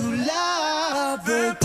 love again.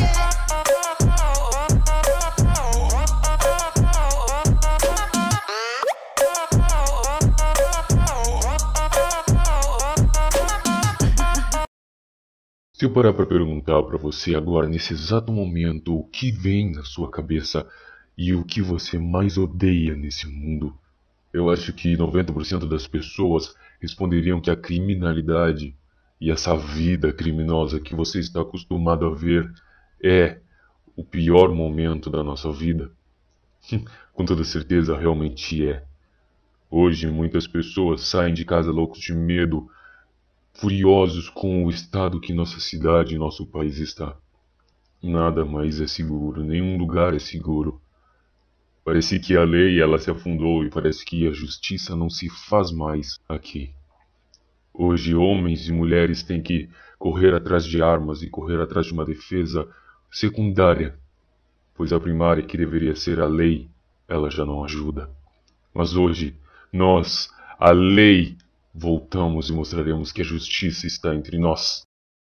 Se eu parar para perguntar para você agora, nesse exato momento, o que vem na sua cabeça e o que você mais odeia nesse mundo, eu acho que 90% das pessoas responderiam que a criminalidade e essa vida criminosa que você está acostumado a ver é o pior momento da nossa vida. Com toda certeza, realmente é. Hoje, muitas pessoas saem de casa loucos de medo, furiosos com o estado que nossa cidade e nosso país está. Nada mais é seguro, nenhum lugar é seguro. Parece que a lei ela se afundou e parece que a justiça não se faz mais aqui. Hoje homens e mulheres têm que correr atrás de armas e correr atrás de uma defesa secundária, pois a primária que deveria ser a lei, ela já não ajuda. Mas hoje, nós, a lei, voltamos e mostraremos que a justiça está entre nós.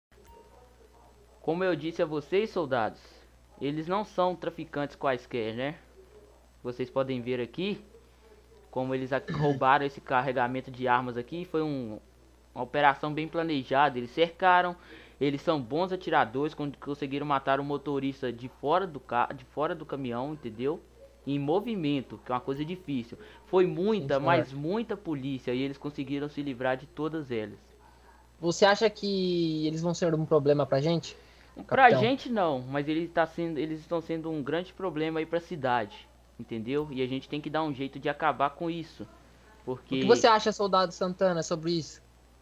Como eu disse a vocês, soldados, eles não são traficantes quaisquer, né? Vocês podem ver aqui como eles roubaram esse carregamento de armas aqui. Foi uma operação bem planejada. Eles cercaram, eles são bons atiradores, conseguiram matar o motorista de fora do caminhão, entendeu? Em movimento, que é uma coisa difícil. Foi muita, mas muita polícia e eles conseguiram se livrar de todas elas. Você acha que eles vão ser um problema pra gente? Pra gente não, mas eles estão sendo um grande problema aí pra cidade, entendeu? E a gente tem que dar um jeito de acabar com isso. Porque... O que você acha, soldado Santana, sobre isso?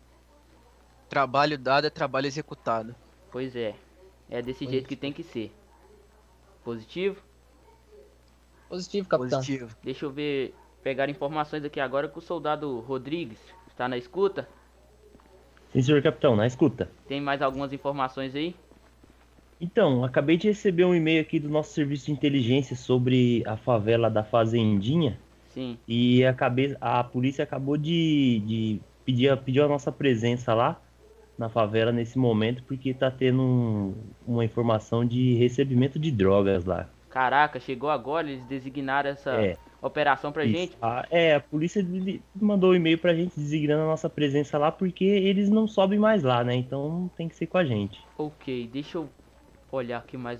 Trabalho dado é trabalho executado. Pois é, é desse jeito que tem que ser. Positivo? Positivo, capitão. Positivo. Deixa eu ver, pegar informações aqui agora com o soldado Rodrigues. Está na escuta? Sim, senhor capitão, na escuta. Tem mais algumas informações aí? Então, acabei de receber um e-mail aqui do nosso serviço de inteligência sobre a favela da Fazendinha. Sim. E a polícia acabou de pedir a nossa presença lá na favela nesse momento, porque tá tendo uma informação de recebimento de drogas lá. Caraca, chegou agora, eles designaram essa operação pra gente? A polícia mandou um e-mail pra gente designando a nossa presença lá, porque eles não sobem mais lá, né? Então tem que ser com a gente. Ok, deixa eu olhar aqui mais.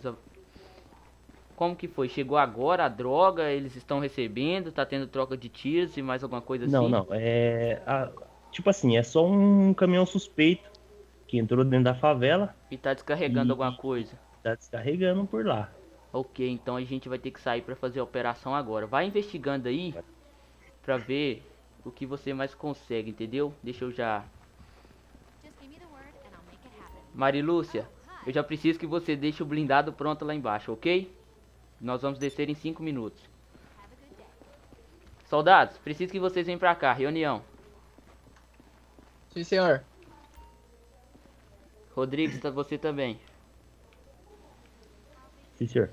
Como que foi? Chegou agora a droga, eles estão recebendo, tá tendo troca de tiros e mais alguma coisa assim? Não, tipo assim, é só um caminhão suspeito que entrou dentro da favela. E tá descarregando alguma coisa? Tá descarregando por lá. Ok, então a gente vai ter que sair pra fazer a operação agora. Vai investigando aí pra ver o que você mais consegue, entendeu? Deixa eu já... Marilúcia, eu já preciso que você deixe o blindado pronto lá embaixo, ok? Nós vamos descer em 5 minutos. Soldados, preciso que vocês venham pra cá, reunião. Sim, senhor. Rodrigues, você também. Sim, senhor.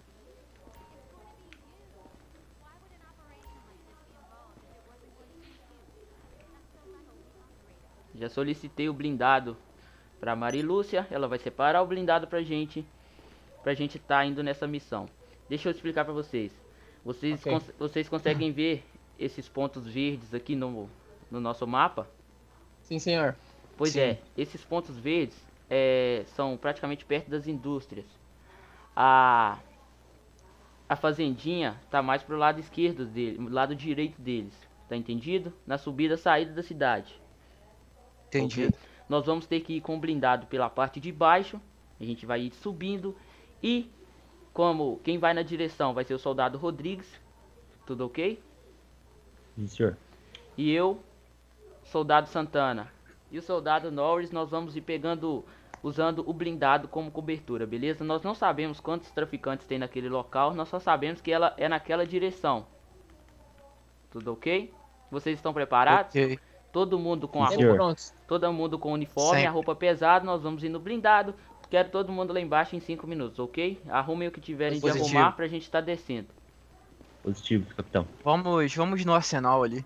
Já solicitei o blindado pra Marilúcia. Ela vai separar o blindado pra gente tá indo nessa missão. Deixa eu explicar pra vocês. Vocês conseguem ver esses pontos verdes aqui no nosso mapa? Sim, senhor. Pois é, esses pontos verdes são praticamente perto das indústrias. A fazendinha tá mais pro lado esquerdo dele, lado direito deles, tá entendido? Na subida saída da cidade. Entendi. Okay? Nós vamos ter que ir com o blindado pela parte de baixo. A gente vai ir subindo. E como quem vai na direção vai ser o soldado Rodrigues. Tudo ok? Sim, senhor. E eu, soldado Santana. E o soldado Norris, nós vamos ir pegando, usando o blindado como cobertura, beleza? Nós não sabemos quantos traficantes tem naquele local. Nós só sabemos que ela é naquela direção. Tudo ok? Vocês estão preparados? Ok. Todo mundo com a roupa, todo mundo com o uniforme, a roupa pesada, nós vamos ir no blindado. Quero todo mundo lá embaixo em 5 minutos, ok? Arrumem o que tiverem de arrumar pra gente estar descendo. Positivo, capitão. Vamos no arsenal ali.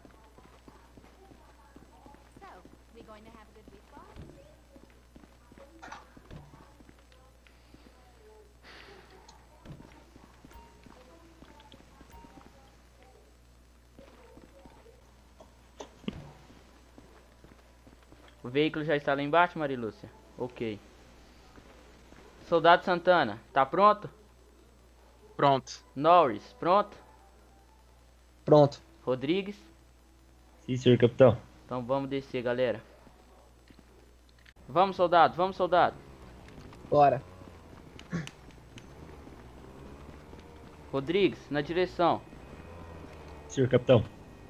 O veículo já está lá embaixo, Marilúcia? Ok. Soldado Santana, tá pronto? Pronto. Norris, pronto? Pronto. Rodrigues? Sim, senhor capitão. Então vamos descer, galera. Vamos, soldado, vamos, soldado. Bora. Rodrigues, na direção. Senhor capitão.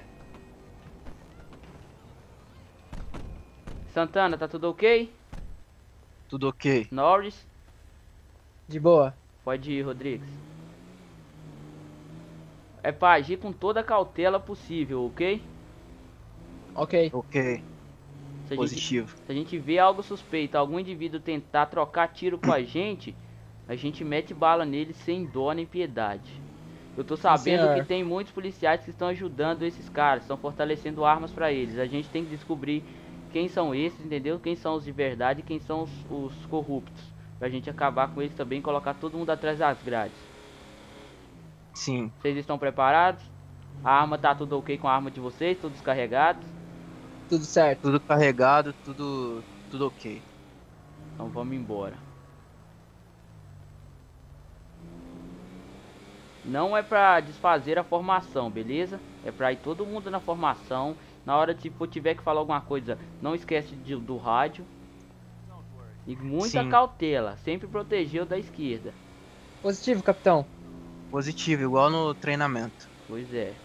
Santana, tá tudo ok? Tudo ok. Norris? De boa. Pode ir, Rodrigues. É pra agir com toda a cautela possível, ok? Ok. Ok. Se Positivo. se a gente vê algo suspeito, algum indivíduo tentar trocar tiro com a gente mete bala nele sem dó nem piedade. Eu tô sabendo senhor. que tem muitos policiais que estão ajudando esses caras, estão fortalecendo armas pra eles. A gente tem que descobrir quem são esses, entendeu? Quem são os de verdade e quem são os corruptos. Pra gente acabar com eles também e colocar todo mundo atrás das grades. Sim. Vocês estão preparados? A arma tá tudo ok com a arma de vocês? Todos carregados? Tudo certo. Tudo carregado, tudo ok. Então vamos embora. Não é pra desfazer a formação, beleza? É pra ir todo mundo na formação. Na hora de tiver que falar alguma coisa, não esquece do rádio. E muita Sim. cautela, sempre proteger o da esquerda. Positivo, capitão. Positivo, igual no treinamento. Pois é.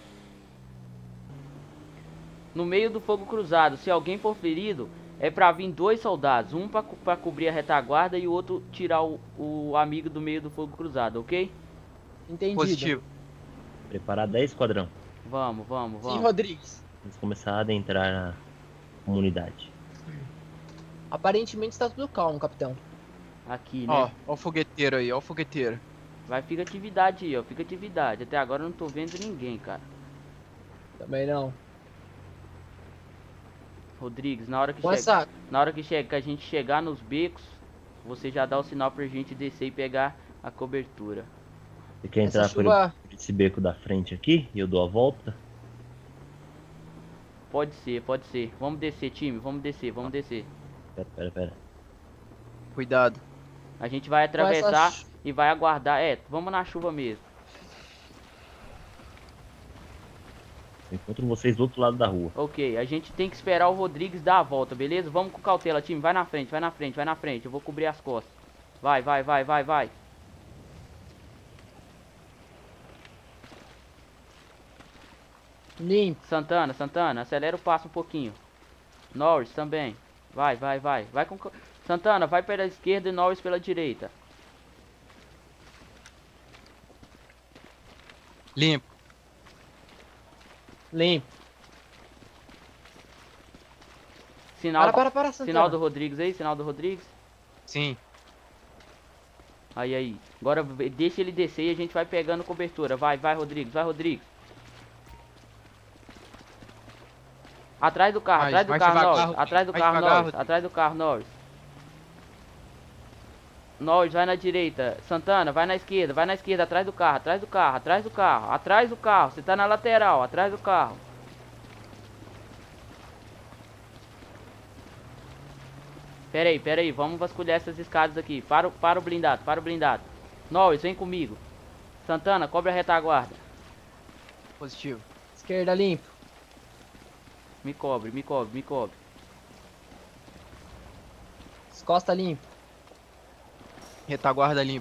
No meio do fogo cruzado, se alguém for ferido, é pra vir 2 soldados. Um pra cobrir a retaguarda e o outro tirar o amigo do meio do fogo cruzado, ok? Entendido. Positivo. Preparar 10 esquadrão. Vamos, vamos, Sim, vamos. Rodrigues. Vamos começar a adentrar na comunidade. Aparentemente está tudo calmo, capitão. Aqui, né? Ó o fogueteiro aí, ó o fogueteiro. Vai, fica atividade aí, ó. Fica atividade. Até agora eu não tô vendo ninguém, cara. Também não. Rodrigues, na hora que Com essa... que a gente chegar nos becos, você já dá o sinal pra gente descer e pegar a cobertura. Você quer Essa entrar chuva- por esse beco da frente aqui e eu dou a volta? Pode ser, pode ser. Vamos descer, time. Vamos descer, vamos descer. Pera. Cuidado. A gente vai Com essa atravessar chu- e vai aguardar. É, vamos na chuva mesmo. Eu encontro vocês do outro lado da rua. Ok, a gente tem que esperar o Rodrigues dar a volta, beleza? Vamos com cautela, time. Vai na frente, vai na frente, vai na frente. Eu vou cobrir as costas. Vai. Limpo. Santana, acelera o passo um pouquinho. Norris também. Vai. Vai com... Santana, vai pela esquerda e Norris pela direita. Limpo. Limpo. Sinal, Para, Santana. sinal do Rodrigues aí, sinal do Rodrigues. Sim. Aí. Agora deixa ele descer e a gente vai pegando cobertura. Vai, Rodrigues, Atrás do carro, Mais Norris. devagar, Atrás do mais carro, devagar, Norris. Rodrigues. Atrás do carro, Norris. Norris, vai na direita. Santana, vai na esquerda, atrás do carro. Você tá na lateral, atrás do carro. Pera aí, vamos vasculhar essas escadas aqui. Para o blindado. Norris, vem comigo. Santana, cobre a retaguarda. Positivo. Esquerda limpo. Me cobre. Costa limpo. Retaguarda limpo.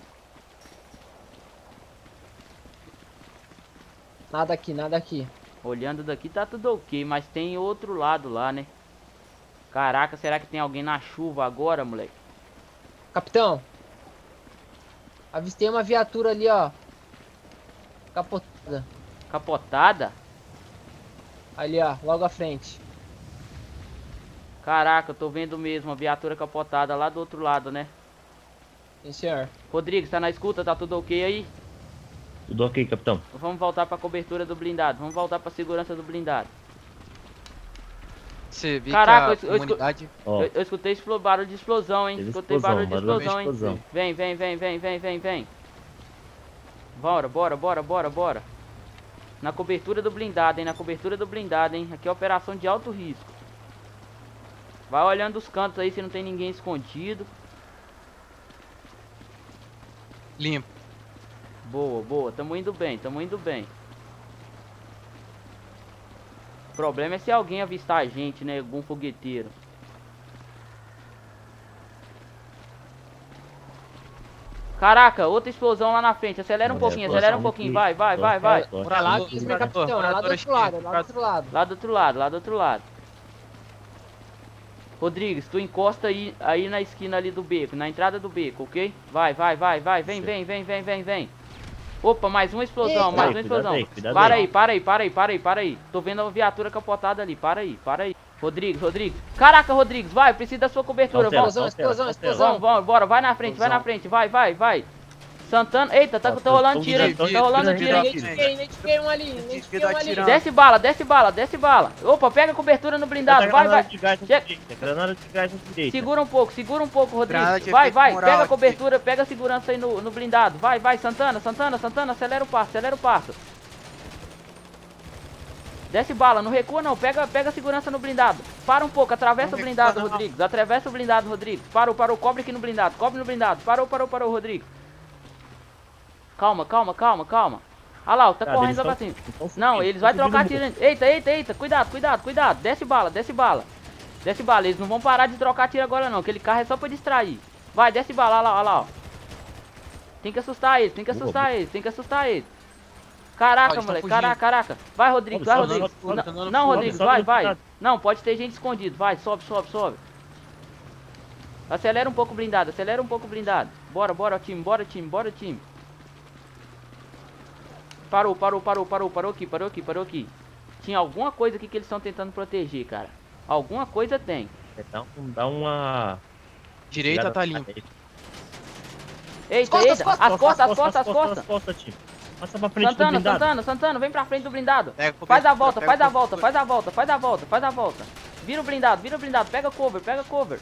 Nada aqui. Olhando daqui tá tudo ok, mas tem outro lado lá, né? Caraca, será que tem alguém na chuva agora, moleque? Capitão. Avistei uma viatura ali, ó. Capotada. Capotada? Ali, ó. Logo à frente. Caraca, eu tô vendo mesmo a viatura capotada lá do outro lado, né? Sim, senhor. Rodrigues, tá na escuta? Tá tudo ok aí? Tudo ok, capitão. Vamos voltar pra cobertura do blindado. Vamos voltar pra segurança do blindado. Você viu Caraca, que a eu comunidade... Ó, Eu escutei barulho de explosão, hein? Teve Escutei explosão, barulho de barulho de explosão, hein? explosão. Vem. Bora. Na cobertura do blindado, hein? Aqui é operação de alto risco. Vai olhando os cantos aí se não tem ninguém escondido. Limpo. Boa, boa. Tamo indo bem, tamo indo bem. O problema é se alguém avistar a gente, né? Algum fogueteiro. Caraca, outra explosão lá na frente. Acelera um pouquinho, acelera um pouquinho. Vai, vai, vai, vai. Pra lá, meu capitão, lá do outro lado, lá do outro lado. Lá do outro lado, lá do outro lado. Rodrigues, tu encosta aí na esquina ali do beco, na entrada do beco, ok? Vai, vai, vai, vai, vem, vem, vem, vem, vem, vem. Opa, mais uma explosão, mais uma explosão. Para aí, para aí, para aí, para aí, para aí. Tô vendo a viatura capotada ali, para aí, para aí. Rodrigues, Rodrigues. Caraca, Rodrigues, vai, preciso da sua cobertura. Explosão, explosão, explosão. Vamos, bora, vai na frente, vai, vai, vai. Santana, eita, tá rolando tiro aí, tá rolando tiro aí. Identifiquei um ali, identifiquei um ali. Desce bala, desce bala, desce bala. Opa, pega a cobertura no blindado, vai, vai. Granada de gás na direita. Segura um pouco, Rodrigues. Vai, vai, pega a cobertura, pega a segurança aí no blindado. Vai, vai, Santana, Santana, Santana, acelera o passo, acelera o passo. Desce bala, não recua não, pega a segurança no blindado. Para um pouco, atravessa o blindado, Rodrigues. Atravessa o blindado, Rodrigues. Parou, cobre aqui no blindado, cobre no blindado. Parou, Rodrigues. Calma, calma, calma, calma. Olha lá, tá correndo lá pra cima. Não, eles vão trocar tiro. Eita, eita, eita, cuidado, cuidado, cuidado. Desce bala, desce bala. Desce bala, eles não vão parar de trocar tiro agora não, aquele carro é só pra distrair. Vai, desce bala, olha lá, ó. Tem que assustar eles, tem que assustar eles, tem que assustar eles. Caraca, moleque, caraca, caraca. Vai, Rodrigues, vai, Rodrigues. Não, Rodrigues, vai, vai. Não, pode ter gente escondido, vai, sobe, sobe, sobe. Acelera um pouco o blindado, acelera um pouco o blindado. Bora, bora, time, bora, time, bora, time. Parou, parou, parou, parou, parou aqui, parou aqui, parou aqui. Tinha alguma coisa aqui que eles estão tentando proteger, cara. Alguma coisa tem. Então, dá uma... Direita tá limpa. Eita, eita, as costas, as costas, as costas. Time. Passa pra frente do Santana, blindado. Santana, Santana, vem pra frente do blindado. Faz a volta, faz a volta, faz a volta, faz a volta, faz a volta. Vira o blindado, pega cover, pega cover.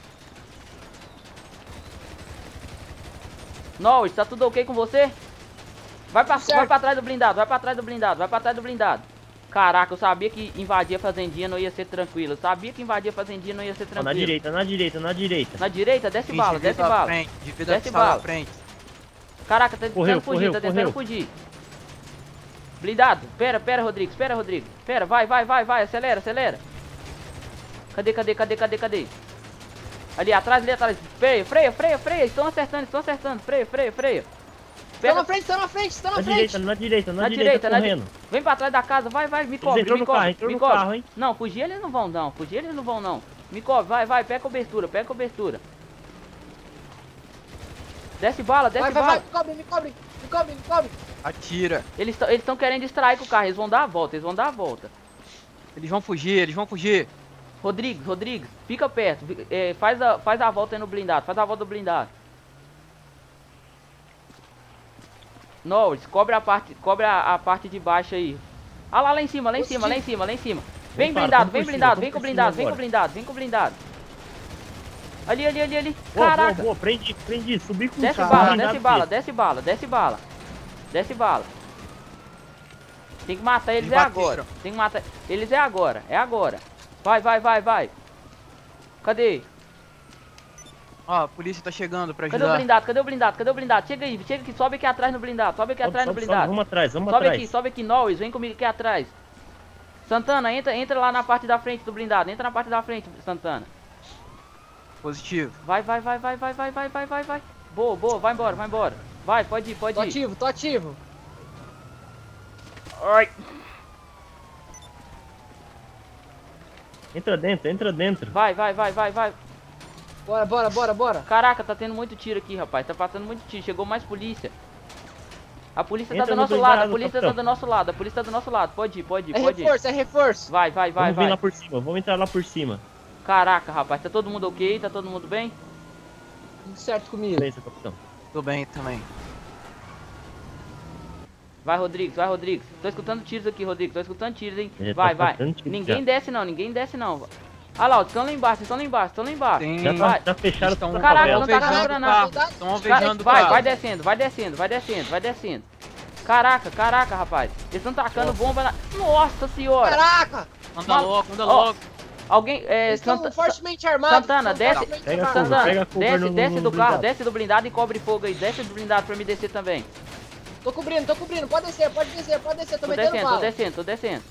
Norris, tá tudo ok com você? Vai pra trás do blindado, vai pra trás do blindado, vai pra trás do blindado. Caraca, eu sabia que invadir a fazendinha não ia ser tranquilo. Eu sabia que invadir a fazendinha não ia ser tranquilo. Na direita, na direita, na direita. Na direita, desce bala, desce bala. Desce bala. Caraca, tá tentando fugir, tá tentando fugir. Blindado, pera, Rodrigues, pera, Rodrigues. Pera, vai, acelera, acelera. Cadê? Ali atrás, freia. Estão acertando, freia. Estão na frente, estão na frente. Na direita, correndo. Vem pra trás da casa, vai, me cobre, me cobre. Carro, hein? Não, fugir eles não vão não, Me cobre, vai, pega cobertura. Desce bala, bala. Vai, me cobre. Atira. Eles estão querendo distrair com o carro, eles vão dar a volta. Eles vão fugir. Rodrigues, fica perto, faz a volta aí no blindado, faz a volta do blindado. Norris, cobre a parte de baixo aí. Ah lá em cima. Vem blindado, vem com o blindado. Ali. Caraca. Boa, prendi, subi com Desce bala. Tem que matar eles agora. É agora. Vai. Cadê? Ó, a polícia tá chegando pra ajudar. Cadê o blindado? Chega aqui, sobe aqui atrás no blindado. Sobe, Vamos atrás. Sobe aqui, Norris, vem comigo aqui atrás. Santana, entra lá na parte da frente do blindado. Entra na parte da frente, Santana. Positivo. Vai. Boa, vai embora. Vai, pode ir. Tô ativo. Ai. Entra dentro. Vai. Bora. Caraca, tá tendo muito tiro aqui, rapaz. Tá passando muito tiro. Chegou mais polícia. A polícia tá do nosso lado. A polícia tá do nosso lado. Pode ir. É reforço. Vai. Vamos entrar lá por cima. Caraca, rapaz. Tá todo mundo ok? Tá todo mundo bem? Tudo certo comigo. Beleza, capitão. Tô bem também. Vai, Rodrigues. Tô escutando tiros aqui, Rodrigues. Tô escutando tiros, hein? Já Vai. tá tiro Ninguém já. desce, não. Olha lá, estão lá embaixo. Tem... Já fecharam. Caraca, não tá carregando nada. Estão alvejando o carro. Vai descendo. Caraca, rapaz. Eles estão tacando bomba na... Nossa senhora. Caraca. Anda logo. Alguém, Eles estão fortemente armados. Santana, estão desce. fortemente Pega armados. cover, Santana, pega cover desce, no desce do carro, blindado. desce do blindado e cobre fogo aí. Desce do blindado pra me descer também. Tô cobrindo. Pode descer, tô Tô metendo descendo, bala. tô descendo.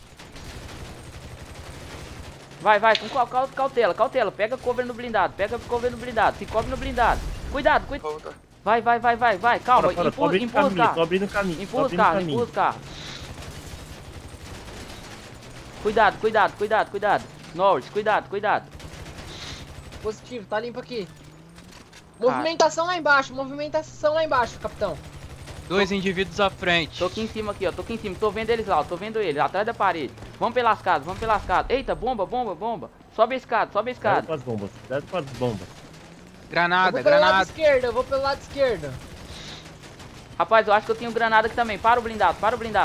Vai, com cautela. Pega cover no blindado, Se cobre no blindado. Cuidado. Vai. Calma, Bora, tô empurra os carros. Tô abrindo o caminho. Empurra os carros. Cuidado. Norris, cuidado. Positivo, tá limpo aqui. Movimentação lá embaixo, capitão. 2 indivíduos à frente. Tô aqui em cima, tô vendo eles lá, tô vendo eles, atrás da parede. Vamos pelas casas. Eita, bomba. Sobe a escada. Cuidado com as bombas. Granada. Eu vou pelo lado esquerdo. Rapaz, eu acho que eu tenho granada aqui também. Para o blindado.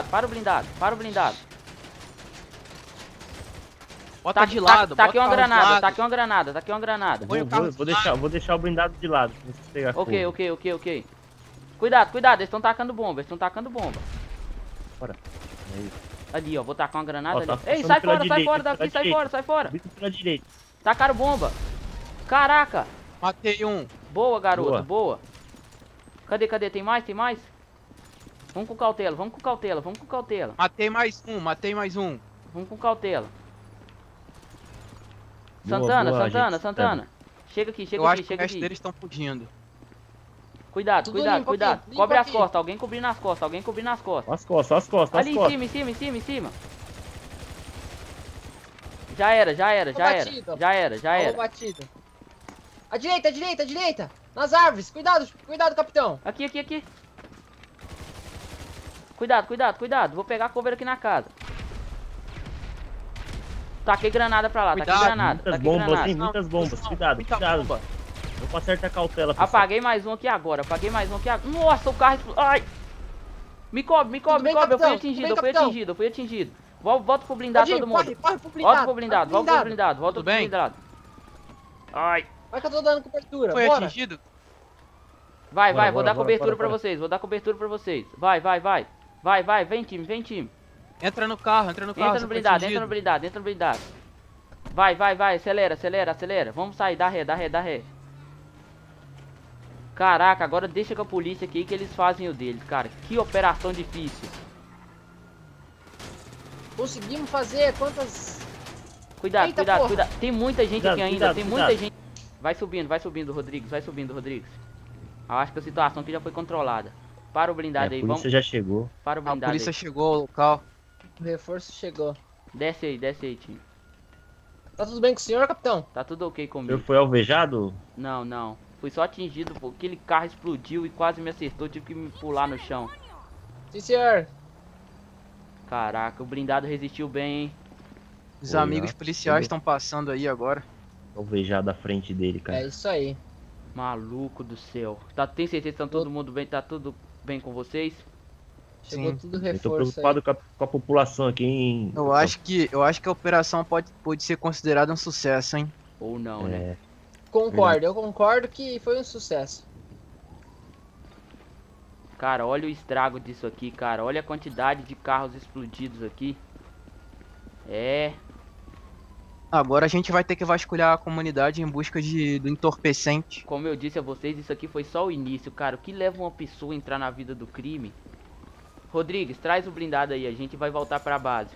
Bota de lado. Tá aqui bota uma o carro de granada, lado. Põe o carro de lado. Vou deixar o blindado de lado. Pra você pegar fogo. Ok. Cuidado, eles estão tacando bomba. Bora. Aí. Ali, ó, vou tacar uma granada Ó, tá ali. Ei, passando sai pela fora direita, daqui, pela sai fora. Vindo pela direita. Tacaram bomba. Caraca. Matei um. Boa, garoto, Boa. boa. Cadê? Tem mais? Vamos com cautela. Matei mais um. Vamos com cautela. Boa, Santana. Chega aqui. Eu acho que o resto deles estão fugindo. Cuidado. Tudo limpo aqui, limpo Cobre as aqui. costas, alguém cobrindo as costas. As costas. Ali em cima. Já era. Alô, batido. À direita. Nas árvores. Cuidado, capitão. Aqui. Cuidado. Vou pegar a cover aqui na casa. Taquei granada pra lá, Cuidado, Tem muitas bombas. Cuidado. Bomba. Vou passar certa cautela. pessoal. Apaguei mais um aqui agora. Nossa, o carro explodiu. Ai! Me cobre. Tudo bem, Eu fui capitão? atingido. Volta pro blindado todo mundo. Corre pro Volta pro blindado. Tudo bem? Ai! Vai que eu tô dando cobertura. Foi Bora. atingido? Vai, Bora, vou dar bora, cobertura bora, pra vocês. Vai, vem time. Entra no carro. Entra no você foi blindado. Vai, acelera. Vamos sair, dá ré. Caraca, agora deixa com a polícia aqui que eles fazem o deles, cara. Que operação difícil. Conseguimos fazer quantas... Cuidado. Tem muita gente Cuidado, aqui ainda, cuidado. gente. Vai subindo, Rodrigues. Eu acho que a situação aqui já foi controlada. Para o blindado A aí, polícia vamos. já chegou. Para o A blindado polícia aí. chegou ao local. O reforço chegou. Desce aí, time. Tá tudo bem com o senhor, capitão? Tá tudo ok O senhor comigo. foi alvejado? Não. Fui só atingido, pô. Aquele carro explodiu e quase me acertou. Tive que me pular no chão. Sim, senhor. Caraca, o blindado resistiu bem, hein? Os Foi, amigos ó. policiais estão passando aí agora. Alvejado à frente dele, cara. É isso aí. Maluco do céu. Tem certeza que estão todo mundo bem? Tá tudo bem com vocês? Chegou Sim. tudo Eu tô reforço preocupado com a população aqui, hein? Eu acho que a operação pode ser considerada um sucesso, hein? Ou não, né? É, aí. Concordo, eu concordo que foi um sucesso. Cara, olha o estrago disso aqui, cara. Olha a quantidade de carros explodidos aqui. É. Agora a gente vai ter que vasculhar a comunidade em busca do entorpecente. Como eu disse a vocês, isso aqui foi só o início, cara. O que leva uma pessoa a entrar na vida do crime? Rodrigues, traz o blindado aí. A gente vai voltar pra base.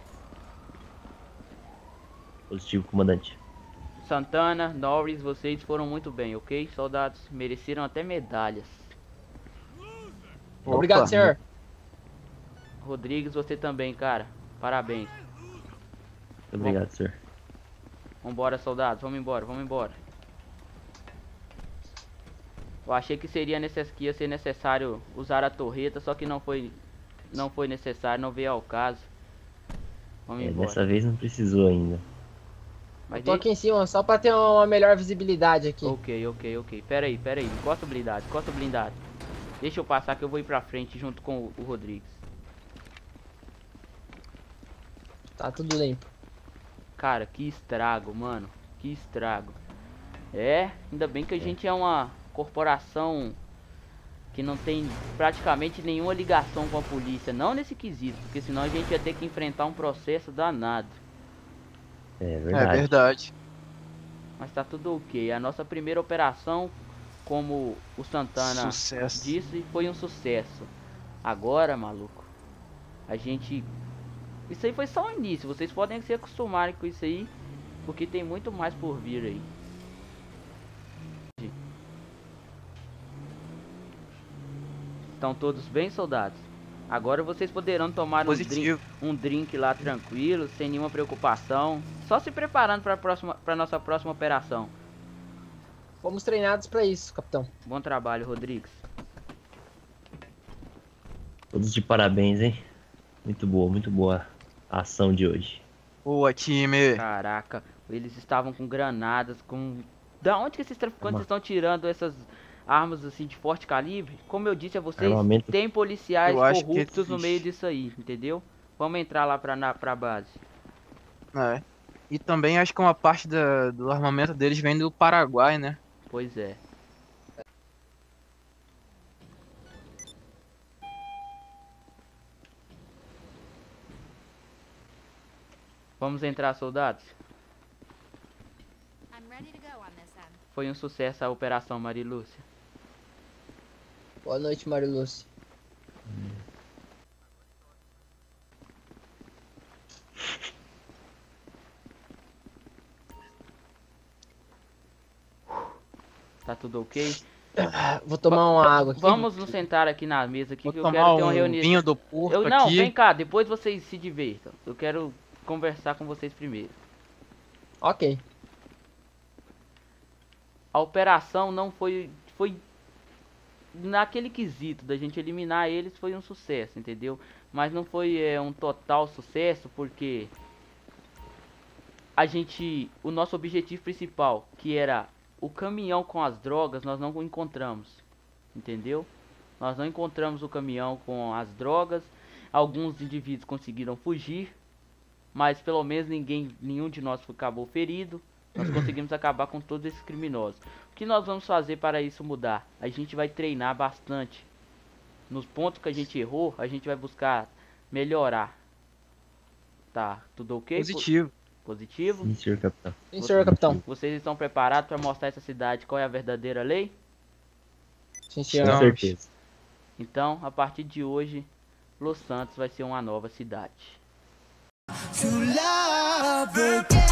positivo, comandante. Santana, Norris, vocês foram muito bem, ok? Soldados mereceram até medalhas. Obrigado, Opa. senhor. Rodrigues, você também, cara. Parabéns. Obrigado, senhor. Vambora, soldados. Vamos embora. Eu achei que ia ser necessário usar a torreta, só que não foi necessário, não veio ao caso. Vamos embora. Dessa vez não precisou ainda. Mas Tô aqui em cima só pra ter uma melhor visibilidade aqui. Ok. Pera aí. Encosta o blindado. Deixa eu passar que eu vou ir pra frente junto com o Rodrigues. Tá tudo limpo. Cara, que estrago, mano. Que estrago. É, ainda bem que a gente é uma corporação que não tem praticamente nenhuma ligação com a polícia. Não nesse quesito, porque senão a gente ia ter que enfrentar um processo danado. É É verdade. verdade. Mas tá tudo ok. A nossa primeira operação, como o Santana Sucesso. disse, foi um sucesso. Agora, maluco, a gente... Isso aí foi só o início. Vocês podem se acostumarem com isso aí, porque tem muito mais por vir aí. Estão todos bem, soldados? Agora vocês poderão tomar Positivo. um drink lá tranquilo, sem nenhuma preocupação. Só se preparando para nossa próxima operação. Fomos treinados pra isso, capitão. Bom trabalho, Rodrigues. Todos de parabéns, hein? Muito boa a ação de hoje. Boa, time. Caraca, eles estavam com granadas, com... Da onde que esses traficantes estão tirando essas armas assim de forte calibre? Como eu disse a vocês, Armamento. tem policiais Eu acho que corruptos no existe. meio disso aí, entendeu? Vamos entrar lá pra base. É. E também acho que uma parte do armamento deles vem do Paraguai, né? Pois é. Vamos entrar, soldados? I'm ready to go on this end. Foi um sucesso a operação Marilúcia. Boa noite, Marilúcia. Tá tudo ok? Vou tomar uma água aqui. Vamos nos sentar aqui na mesa aqui Vou que eu tomar quero ter uma um reunião. vinho do Porto Não, aqui. vem cá, depois vocês se divirtam. Eu quero conversar com vocês primeiro. Ok. A operação não foi naquele quesito da gente eliminar eles, foi um sucesso, entendeu? Mas não foi um total sucesso porque o nosso objetivo principal, que era o caminhão com as drogas, nós não encontramos, entendeu? Nós não encontramos o caminhão com as drogas. Alguns indivíduos conseguiram fugir, mas pelo menos nenhum de nós acabou ferido. Nós conseguimos acabar com todos esses criminosos. O que nós vamos fazer para isso mudar? A gente vai treinar bastante. Nos pontos que a gente errou, a gente vai buscar melhorar. Tá, tudo ok? Positivo. Positivo? Sim, senhor capitão. Sim, senhor capitão. Vocês estão preparados para mostrar essa cidade qual é a verdadeira lei? Sim, Com senhor. certeza. Então, a partir de hoje, Los Santos vai ser uma nova cidade. To love again.